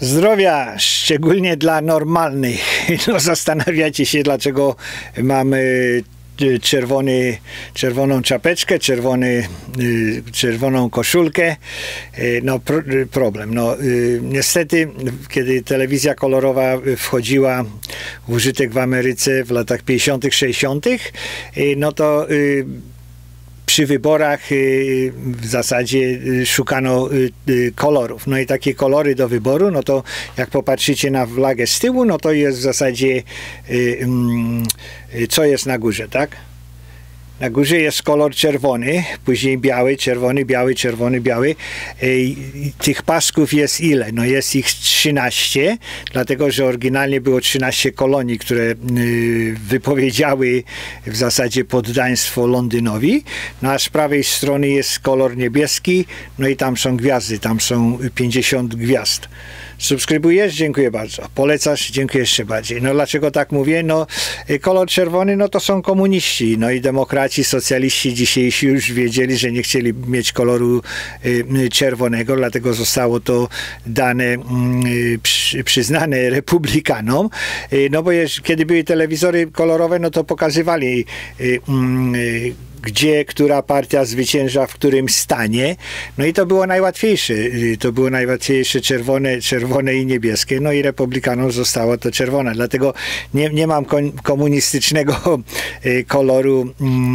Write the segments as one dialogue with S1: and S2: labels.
S1: Zdrowia, szczególnie dla normalnych. No, zastanawiacie się, dlaczego mamy czerwoną czapeczkę, czerwoną koszulkę. No, problem. No, niestety, kiedy telewizja kolorowa wchodziła w użytek w Ameryce w latach 50., 60., no to przy wyborach w zasadzie szukano kolorów. No i takie kolory do wyboru, no to jak popatrzycie na flagę z tyłu, no to jest w zasadzie co jest na górze, tak? Na górze jest kolor czerwony, później biały, czerwony, biały, czerwony, biały. Tych pasków jest ile? No jest ich 13, dlatego że oryginalnie było 13 kolonii, które wypowiedziały w zasadzie poddaństwo Londynowi. No a z prawej strony jest kolor niebieski, no i tam są gwiazdy, tam są 50 gwiazd. Subskrybujesz? Dziękuję bardzo. Polecasz? Dziękuję jeszcze bardziej. No dlaczego tak mówię? No kolor czerwony, no to są komuniści. No i demokraci, socjaliści dzisiejsi już wiedzieli, że nie chcieli mieć koloru czerwonego, dlatego zostało to dane, przyznane republikanom. No bo kiedy były telewizory kolorowe, no to pokazywali gdzie, która partia zwycięża w którym stanie. No i to było najłatwiejsze. To było najłatwiejsze czerwone i niebieskie. No i republikanom zostało to czerwone. Dlatego nie mam komunistycznego koloru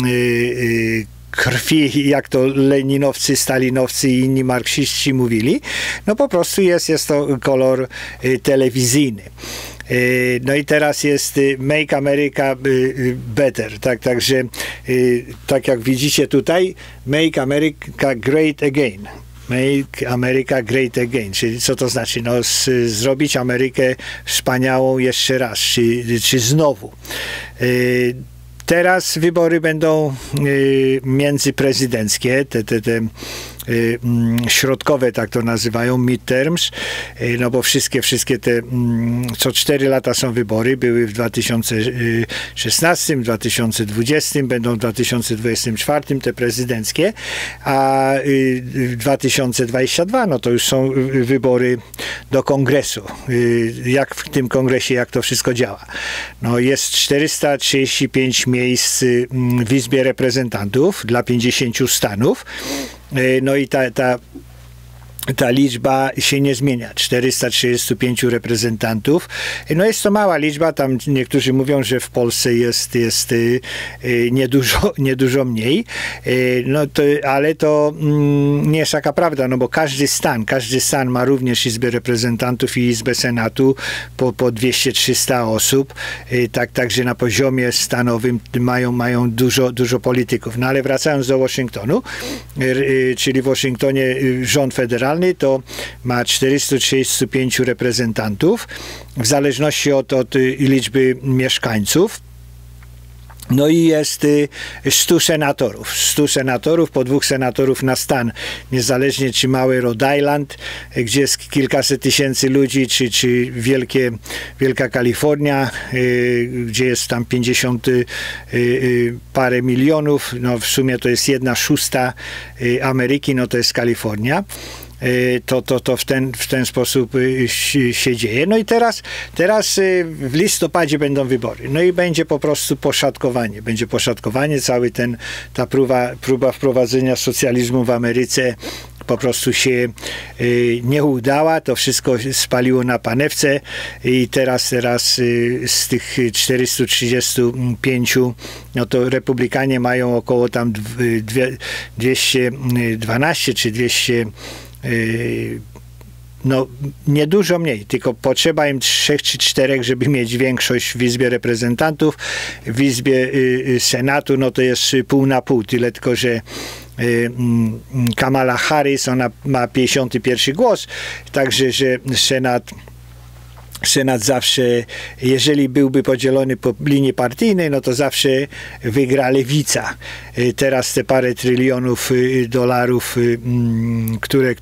S1: krwi, jak to leninowcy, stalinowcy i inni marksiści mówili. No po prostu jest to kolor telewizyjny. No i teraz jest Make America Better, także tak jak widzicie tutaj, Make America Great Again. Make America Great Again, czyli co to znaczy? No, zrobić Amerykę wspaniałą jeszcze raz, czy znowu. Teraz wybory będą międzyprezydenckie, te środkowe, tak to nazywają, midterms, no bo wszystkie te co 4 lata są wybory, były w 2016, w 2020, będą w 2024 te prezydenckie, a w 2022 no to już są wybory do kongresu. Jak w tym kongresie, jak to wszystko działa? No jest 435 miejsc w Izbie Reprezentantów dla 50 stanów. No i ta liczba się nie zmienia. 435 reprezentantów. No jest to mała liczba. Tam niektórzy mówią, że w Polsce jest niedużo mniej. No to, ale to nie jest taka prawda, no bo każdy stan ma również Izbę Reprezentantów i Izbę Senatu po 200-300 osób. Także na poziomie stanowym mają dużo polityków. No ale wracając do Waszyngtonu, czyli w Waszyngtonie rząd federalny to ma 435 reprezentantów w zależności od liczby mieszkańców. No i jest 100 senatorów. 100 senatorów, po 2 senatorów na stan. Niezależnie czy mały Rhode Island, gdzie jest kilkaset tysięcy ludzi, czy Wielka Kalifornia, gdzie jest tam 50 parę milionów. No w sumie to jest 1/6 Ameryki, no to jest Kalifornia. To w ten sposób się dzieje. No i teraz w listopadzie będą wybory. No i będzie po prostu poszatkowanie. Będzie poszatkowanie. Ta próba wprowadzenia socjalizmu w Ameryce po prostu się nie udała. To wszystko spaliło na panewce i teraz z tych 435 no to republikanie mają około tam 212 czy 200 no niedużo mniej, tylko potrzeba im 3 czy 4, żeby mieć większość w Izbie Reprezentantów. W Izbie Senatu no to jest pół na pół, tyle tylko, że Kamala Harris, ona ma 51 głos, także, że Senat zawsze, jeżeli byłby podzielony po linii partyjnej, no to zawsze wygra lewica. Teraz te parę trylionów dolarów, które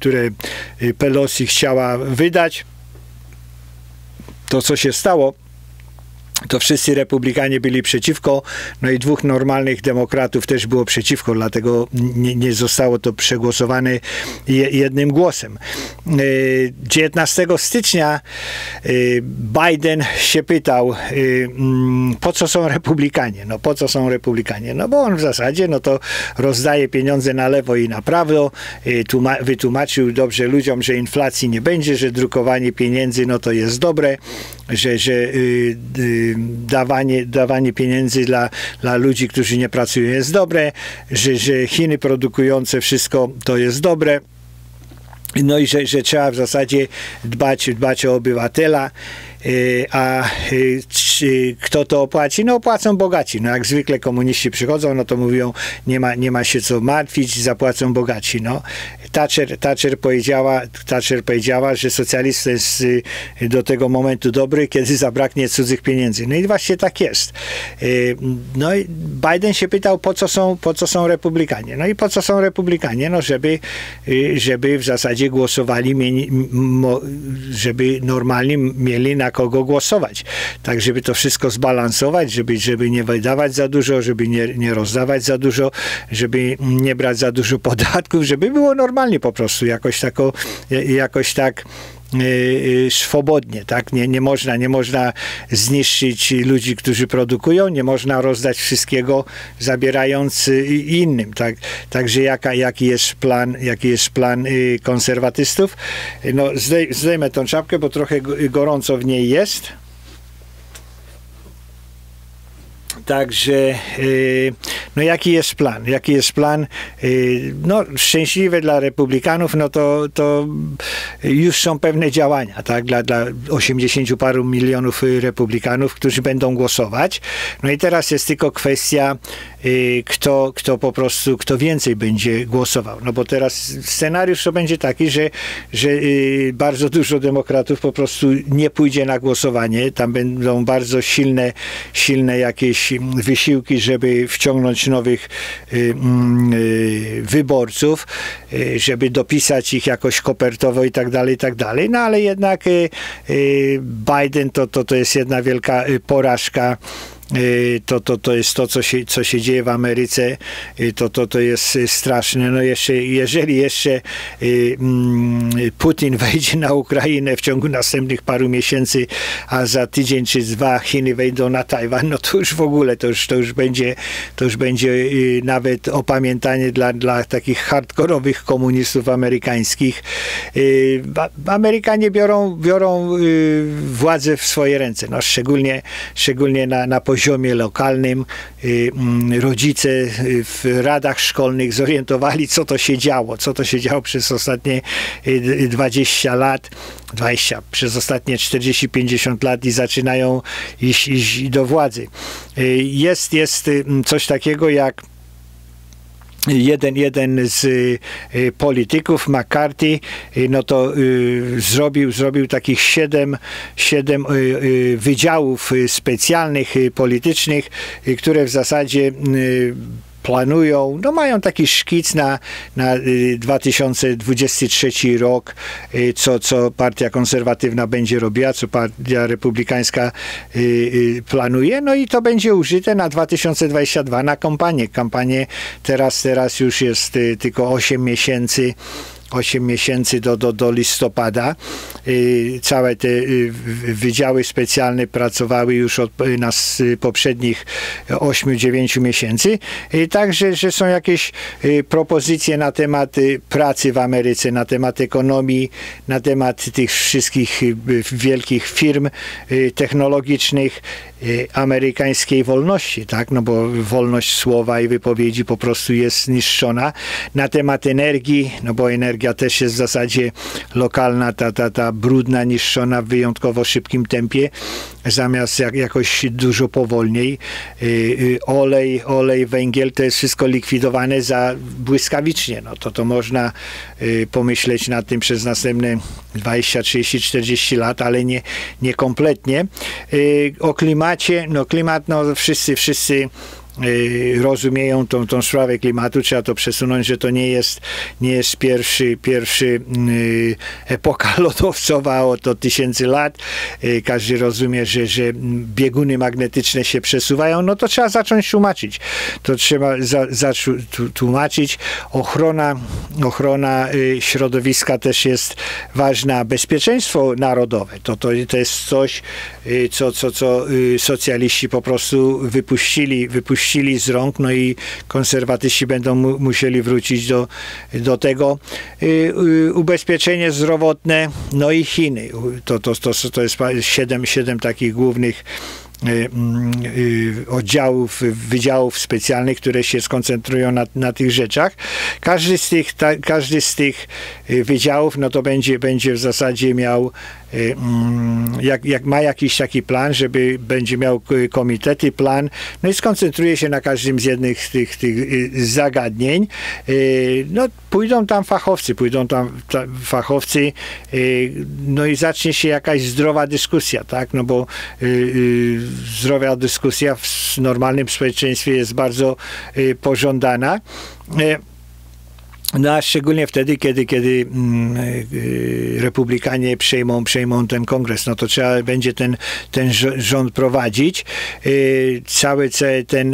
S1: Pelosi chciała wydać, to co się stało, to wszyscy republikanie byli przeciwko, no i dwóch normalnych demokratów też było przeciwko, dlatego nie zostało to przegłosowane jednym głosem. 19 stycznia Biden się pytał, po co są republikanie? No po co są republikanie? No bo on w zasadzie, no to rozdaje pieniądze na lewo i na prawo, wytłumaczył dobrze ludziom, że inflacji nie będzie, że drukowanie pieniędzy, no to jest dobre, że dawanie pieniędzy dla ludzi, którzy nie pracują jest dobre, że Chiny produkujące wszystko to jest dobre, no i że trzeba w zasadzie dbać o obywatela, a kto to opłaci? No opłacą bogaci. No jak zwykle komuniści przychodzą, no to mówią, nie ma się co martwić, zapłacą bogaci. No. Thatcher powiedziała, że socjalista jest do tego momentu dobry, kiedy zabraknie cudzych pieniędzy. No i właśnie tak jest. No i Biden się pytał, po co są republikanie. No i po co są republikanie? No żeby w zasadzie głosowali, żeby normalnie mieli na kogo głosować. Tak, żeby to wszystko zbalansować, żeby nie wydawać za dużo, żeby nie rozdawać za dużo, żeby nie brać za dużo podatków, żeby było normalnie po prostu, jakoś tak swobodnie, tak? Nie można zniszczyć ludzi, którzy produkują, nie można rozdać wszystkiego, zabierając innym, tak? Także jaki jest plan konserwatystów? No, zdejmę tą czapkę, bo trochę gorąco w niej jest. Także, no jaki jest plan? No szczęśliwe dla republikanów, no to już są pewne działania, tak? Dla 80 paru milionów republikanów, którzy będą głosować. No i teraz jest tylko kwestia, kto więcej będzie głosował. No bo teraz scenariusz to będzie taki, że bardzo dużo demokratów po prostu nie pójdzie na głosowanie. Tam będą bardzo silne jakieś wysiłki, żeby wciągnąć nowych wyborców, żeby dopisać ich jakoś kopertowo i tak dalej. No ale jednak Biden to jest jedna wielka porażka. To jest to, co się dzieje w Ameryce, to jest straszne. No jeżeli jeszcze Putin wejdzie na Ukrainę w ciągu następnych paru miesięcy, a za tydzień czy dwa Chiny wejdą na Tajwan, no to już w ogóle, to już będzie nawet opamiętanie dla takich hardkorowych komunistów amerykańskich. Amerykanie biorą władzę w swoje ręce, no szczególnie na poziomie lokalnym. Rodzice w radach szkolnych zorientowali, co to się działo przez ostatnie 20 lat, przez ostatnie 40-50 lat i zaczynają iść do władzy. Jest coś takiego jak jeden z polityków, McCarthy, no to zrobił takich 7 wydziałów specjalnych, politycznych, które w zasadzie planują, no mają taki szkic na 2023 rok, co partia konserwatywna będzie robiła, co partia republikańska planuje, no i to będzie użyte na 2022 na kampanię. Kampanię teraz już jest tylko 8 miesięcy do listopada. Całe te wydziały specjalne pracowały już od nas poprzednich 8-9 miesięcy. Także, że są jakieś propozycje na temat pracy w Ameryce, na temat ekonomii, na temat tych wszystkich wielkich firm technologicznych, amerykańskiej wolności, tak? No bo wolność słowa i wypowiedzi po prostu jest niszczona. Na temat energii, no bo energia też jest w zasadzie lokalna, ta brudna, niszczona w wyjątkowo szybkim tempie, zamiast jakoś dużo powolniej. Olej, węgiel, to jest wszystko likwidowane błyskawicznie. No to można pomyśleć nad tym przez następne 20, 30, 40 lat, ale nie kompletnie. O klimacie, no klimat, no wszyscy rozumieją tą sprawę klimatu. Trzeba to przesunąć, że to nie jest pierwszy epoka lodowcowa od tysięcy lat. Każdy rozumie, że bieguny magnetyczne się przesuwają. No to trzeba zacząć tłumaczyć. To trzeba tłumaczyć. Ochrona środowiska też jest ważna. Bezpieczeństwo narodowe. To jest coś, co socjaliści po prostu wypuścili z rąk, no i konserwatyści będą musieli wrócić do tego. Ubezpieczenie zdrowotne, no i Chiny. To jest 7 takich głównych wydziałów specjalnych, które się skoncentrują na tych rzeczach. Każdy z tych wydziałów, no to będzie w zasadzie miał, jak ma jakiś taki plan, będzie miał komitety, plan, no i skoncentruje się na każdym z jednych z tych zagadnień. No pójdą tam fachowcy, no i zacznie się jakaś zdrowa dyskusja, tak, no bo zdrowa dyskusja w normalnym społeczeństwie jest bardzo pożądana. No a szczególnie wtedy, kiedy republikanie przejmą ten kongres, no to trzeba będzie ten rząd prowadzić. Cały ten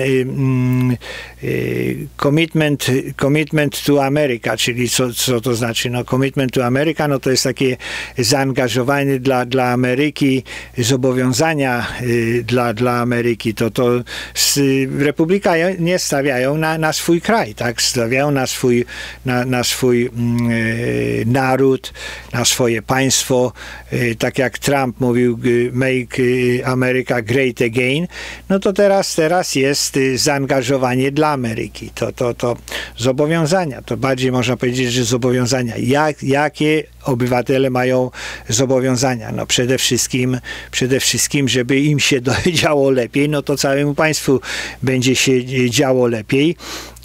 S1: commitment to America, czyli co to znaczy? No commitment to America, no to jest takie zaangażowanie dla Ameryki, zobowiązania dla Ameryki. To republikanie stawiają na swój kraj, tak? Stawiają na swój naród, na swoje państwo. Tak jak Trump mówił, make America great again, no to teraz jest zaangażowanie dla Ameryki. To zobowiązania. To bardziej można powiedzieć, że zobowiązania. Jakie obywatele mają zobowiązania? No przede wszystkim, żeby im się działo lepiej, no to całemu państwu będzie się działo lepiej.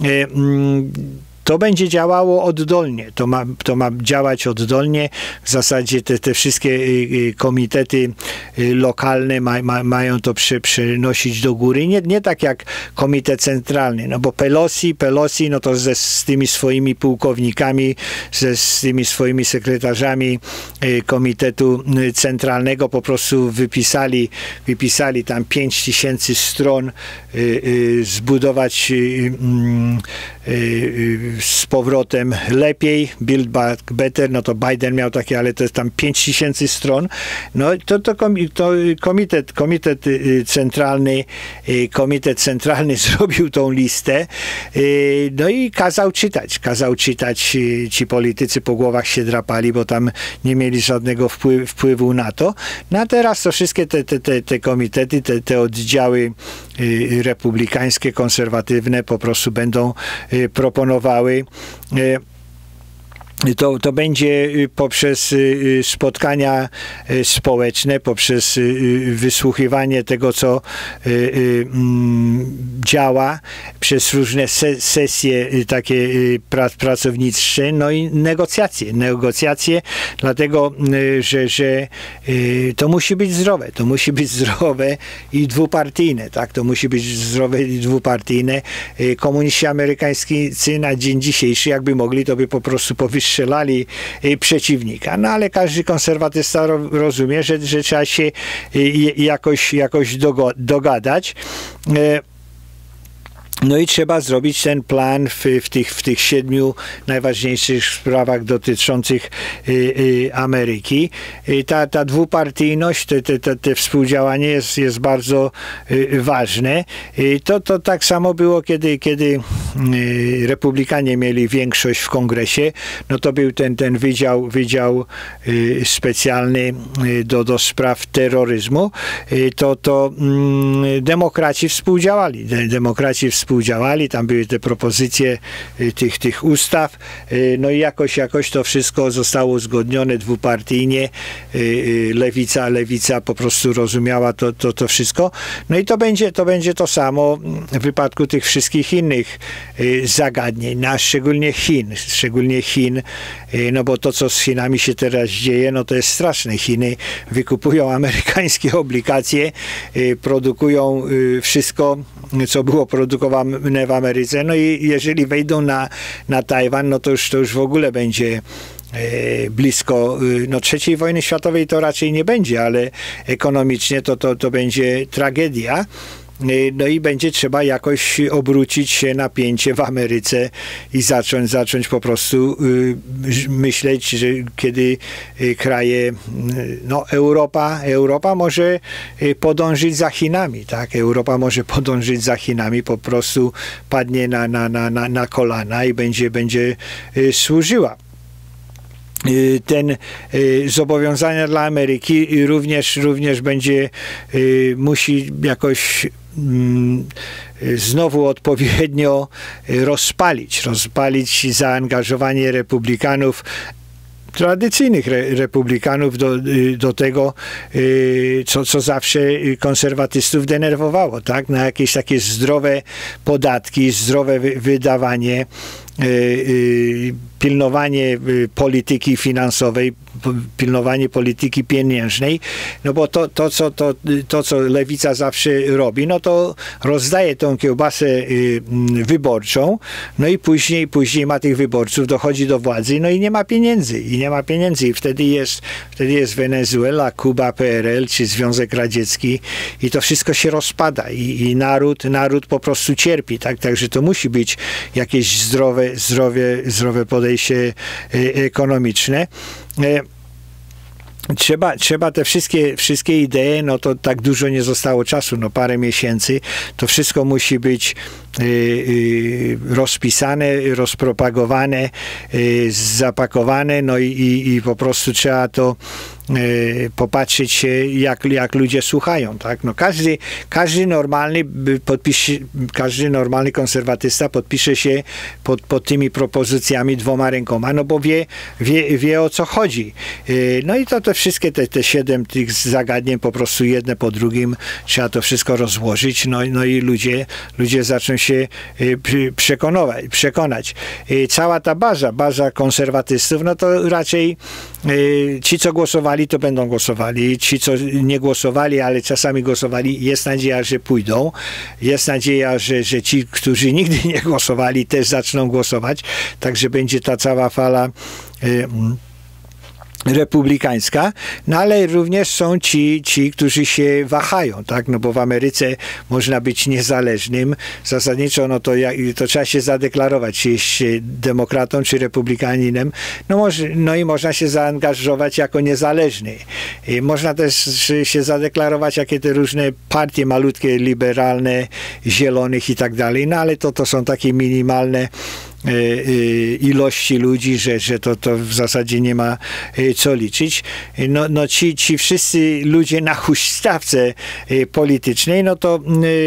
S1: To będzie działało oddolnie, to ma działać oddolnie. W zasadzie te wszystkie komitety lokalne mają to przenosić do góry. Nie tak jak komitet centralny, no bo Pelosi, no to z tymi swoimi pułkownikami, z tymi swoimi sekretarzami komitetu centralnego po prostu wypisali tam 5000 stron, zbudować z powrotem lepiej, Build Back Better, no to Biden miał takie, ale to jest tam 5000 stron. No to komitet centralny zrobił tą listę, no i kazał czytać. Ci politycy po głowach się drapali, bo tam nie mieli żadnego wpływu na to. No a teraz to wszystkie te komitety, te oddziały republikańskie, konserwatywne po prostu będą proponowały. To będzie poprzez spotkania społeczne, poprzez wysłuchiwanie tego, co działa, przez różne sesje takie pracownicze, no i negocjacje, dlatego, że to musi być zdrowe i dwupartyjne, tak, to musi być zdrowe i dwupartyjne. Komuniści amerykańscy na dzień dzisiejszy, jakby mogli, to by po prostu powystrzelali przeciwnika. No ale każdy konserwatysta rozumie, że trzeba się jakoś dogadać. No i trzeba zrobić ten plan w tych 7 najważniejszych sprawach dotyczących Ameryki. Ta dwupartyjność, te współdziałanie jest bardzo ważne. To tak samo było, kiedy republikanie mieli większość w kongresie, no to był ten wydział specjalny do spraw terroryzmu. To demokraci współdziałali. współdziałali, tam były te propozycje tych ustaw, no i jakoś to wszystko zostało uzgodnione dwupartyjnie, lewica po prostu rozumiała to wszystko, no i to będzie to samo w wypadku tych wszystkich innych zagadnień, szczególnie Chin, no bo to, co z Chinami się teraz dzieje, no to jest straszne. Chiny wykupują amerykańskie obligacje, produkują wszystko, co było produkowane w Ameryce, no i jeżeli wejdą na Tajwan, no to już w ogóle będzie blisko, no III wojny światowej to raczej nie będzie, ale ekonomicznie to będzie tragedia. No i będzie trzeba jakoś obrócić się napięcie w Ameryce i zacząć po prostu myśleć, że kiedy kraje, no Europa może podążyć za Chinami, tak? Europa może podążyć za Chinami, po prostu padnie na kolana i będzie służyła. Ten zobowiązania dla Ameryki również będzie musi jakoś znowu odpowiednio rozpalić zaangażowanie republikanów, tradycyjnych republikanów do tego, co zawsze konserwatystów denerwowało, tak? Na jakieś takie zdrowe podatki, zdrowe wydawanie, pilnowanie polityki finansowej, pilnowanie polityki pieniężnej, no bo to, co lewica zawsze robi, no to rozdaje tą kiełbasę wyborczą, no i później ma tych wyborców, dochodzi do władzy, no i nie ma pieniędzy. I wtedy jest Wenezuela, Kuba, PRL, czy Związek Radziecki i to wszystko się rozpada i naród po prostu cierpi, tak? Także to musi być jakieś zdrowe podejście ekonomiczne. Trzeba te wszystkie idee, no to tak dużo nie zostało czasu, no parę miesięcy, to wszystko musi być rozpisane, rozpropagowane, zapakowane, no i po prostu trzeba to popatrzeć się, jak ludzie słuchają, tak? No każdy normalny konserwatysta podpisze się pod tymi propozycjami dwoma rękoma, no bo wie o co chodzi. No i to wszystkie te 7 tych zagadnień po prostu jedne po drugim trzeba to wszystko rozłożyć, no i ludzie zaczną się przekonać. Cała ta baza konserwatystów, no to raczej ci, co głosowali, to będą głosowali. Ci, co nie głosowali, ale czasami głosowali, jest nadzieja, że pójdą. Jest nadzieja, że ci, którzy nigdy nie głosowali, też zaczną głosować. Także będzie ta cała fala republikańska, no ale również są ci, którzy się wahają, tak, no bo w Ameryce można być niezależnym, zasadniczo to trzeba się zadeklarować, czy jest się demokratą, czy republikaninem, no i można się zaangażować jako niezależny. I można też się zadeklarować, jakie te różne partie malutkie, liberalne, zielonych i tak dalej, no ale to są takie minimalne ilości ludzi, że to w zasadzie nie ma co liczyć. No ci wszyscy ludzie na huśtawce politycznej, no to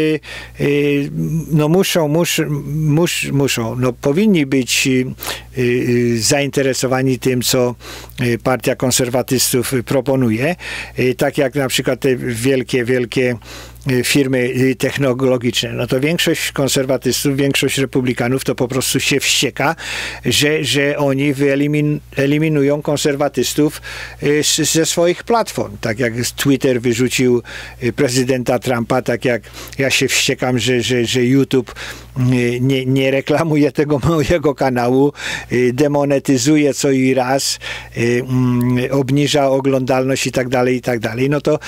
S1: no muszą, no powinni być zainteresowani tym, co Partia Konserwatystów proponuje. Tak jak na przykład te wielkie firmy technologiczne, no to większość konserwatystów, większość republikanów to po prostu się wścieka, że oni wyeliminują konserwatystów ze swoich platform. Tak jak Twitter wyrzucił prezydenta Trumpa, tak jak ja się wściekam, że YouTube nie reklamuje tego mojego kanału, demonetyzuje co i raz, obniża oglądalność i tak dalej, i tak dalej. No to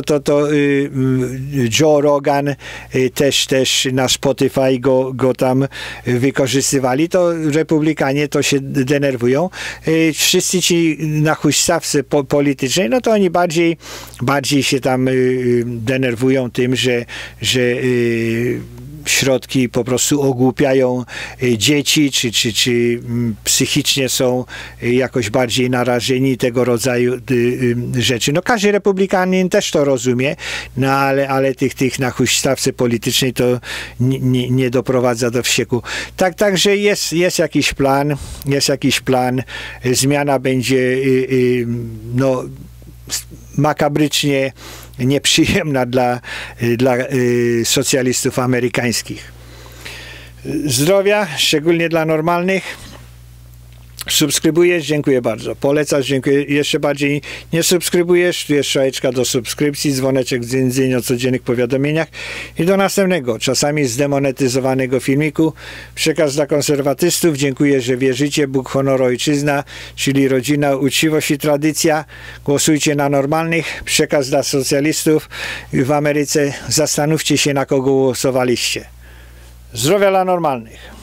S1: Joe Rogan też na Spotify go tam wykorzystywali, to republikanie to się denerwują. Wszyscy ci na huśtawce politycznej, no to oni bardziej się tam denerwują tym, że środki po prostu ogłupiają dzieci, czy psychicznie są jakoś bardziej narażeni tego rodzaju rzeczy. No każdy republikanin też to rozumie, no ale tych na huśtawce politycznej to nie doprowadza do wsieku. Także jest jakiś plan, zmiana będzie no, makabrycznie nieprzyjemna dla socjalistów amerykańskich. Zdrowia, szczególnie dla normalnych. Subskrybujesz? Dziękuję bardzo. Polecasz? Dziękuję jeszcze bardziej. Nie subskrybujesz? Tu jest strzałeczka do subskrypcji, dzwoneczek dzyń o codziennych powiadomieniach i do następnego, czasami zdemonetyzowanego filmiku. Przekaz dla konserwatystów. Dziękuję, że wierzycie. Bóg, honor, ojczyzna, czyli rodzina, uczciwość i tradycja. Głosujcie na normalnych. Przekaz dla socjalistów w Ameryce. Zastanówcie się, na kogo głosowaliście. Zdrowia dla normalnych.